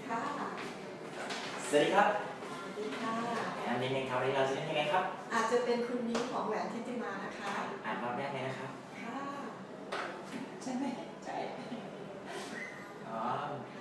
ค่ะสวัสดีครับสวัสดีค่ะอันนี้ครับวันนี้เราจะเล่นยังไงครับอาจจะเป็นคุณนิ้วของแหวนทิติมานะคะอ่านรอบแรกเลยนะครับค่ะใช่ไหมใช่อ๋อ